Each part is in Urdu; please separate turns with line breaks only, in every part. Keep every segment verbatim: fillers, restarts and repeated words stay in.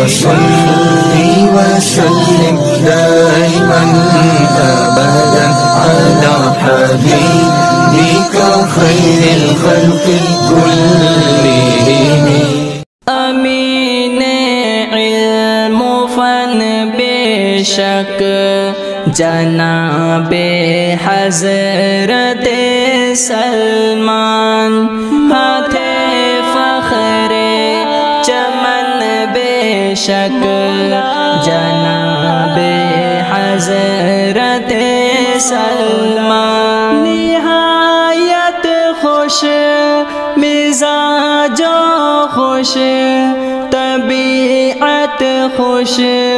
وصلي وسلم دائما أبدا على حبيبك خير الخلق كلهم.
امین علم و فن بے شک جناب حضرت سلمان، ہاتھ فخر چمن بے شک جناب حضرت سلمان، نہایت خوش مزاج و خوش طبیعت خوش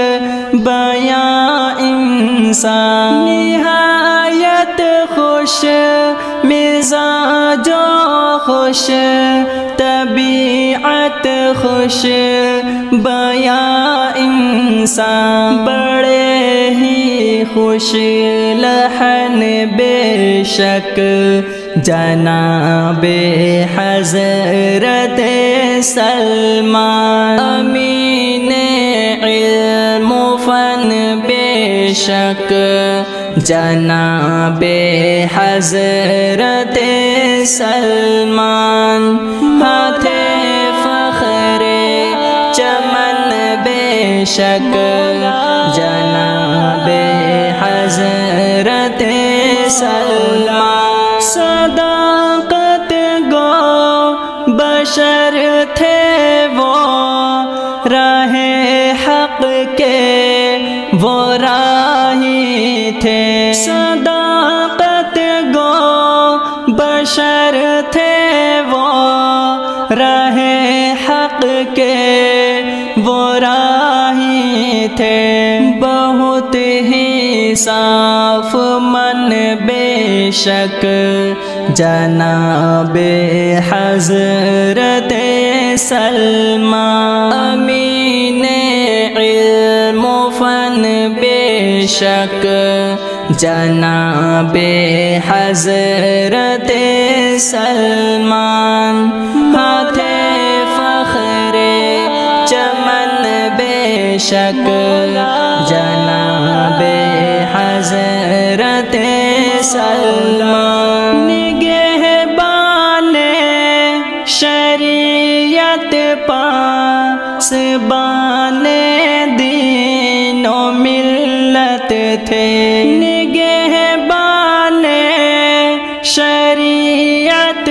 بیاں انسان، نہایت خوش مزاج و خوش طبیعت خوش بیاں انسان، بڑے ہی خوش لحن بے شک جناب حضرت سلمان، امین علم و فن بے شک جناب حضرت سلمان، ہاتھ فخر چمن بے شک جناب حضرت سلمان، صداقت گو بشر تھے وہ راہ حق کے وہ راہی تھے، صداقت گو بشر تھے وہ راہ حق کے وہ راہی تھے، بہت ہی صاف من بے شک جناب حضرت سلمان، امین علم و فن بے شک جناب حضرت سلمان، ہاتھ فخر چمن بے شک جناب حضرت سلمان، نگہبان شریعت پاسبان دین و ملت تھے، نگہبان شریعت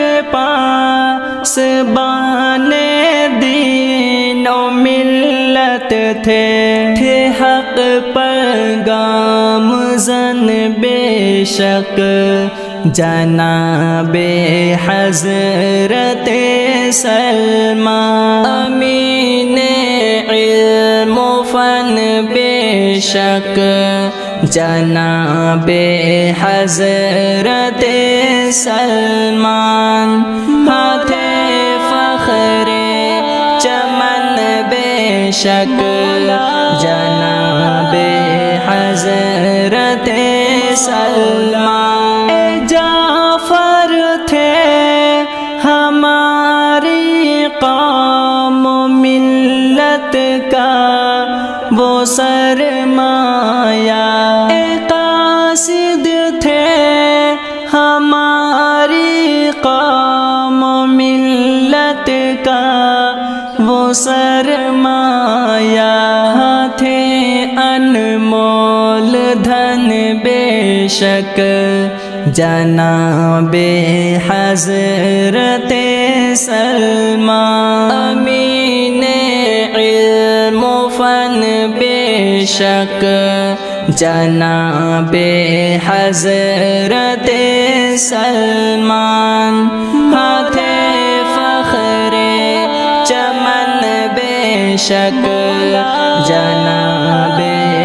پاسبان دین و ملت تھے، تھے حق پر گامزن بے شک جناب حضرت سلمان، امین علم و فن بے شک جناب حضرت سلمان، ہاتھ فخر چمن بے شک جناب حضرت سلمان، اے جعفر تھے ہماری قوم و ملت کا وہ سرمایہ، اے قاصد تھے ہماری قوم و ملت کا وہ سرمایہ، تھے انمول دھن بے شک جناب حضرت سلمان، امین علم و فن بے شک جناب حضرت سلمان، ہاتھ فخر چمن بے شک جناب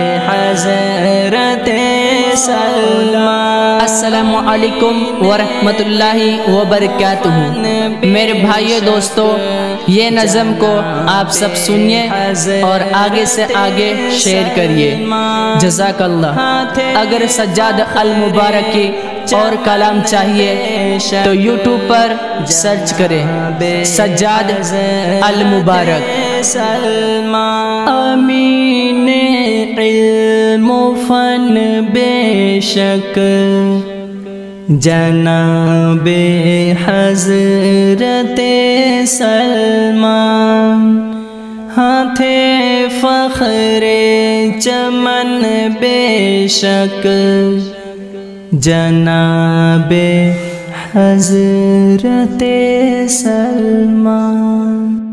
حضرت سلمان۔
السلام علیکم ورحمۃ اللہ وبرکاتہ۔ میرے بھائیو دوستو، یہ نظم کو آپ سب سنیے اور آگے سے آگے شیئر کریے، جزاک اللہ۔ اگر سجاد المبارکی اور کلام چاہیے تو یوٹیوب پر سرچ کریں سجاد المبارک،
سلمان امین علم و فن بے شک جناب حضرت سلمان ہاں تھے فخر چمن بے شک جناب حضرت سلمان.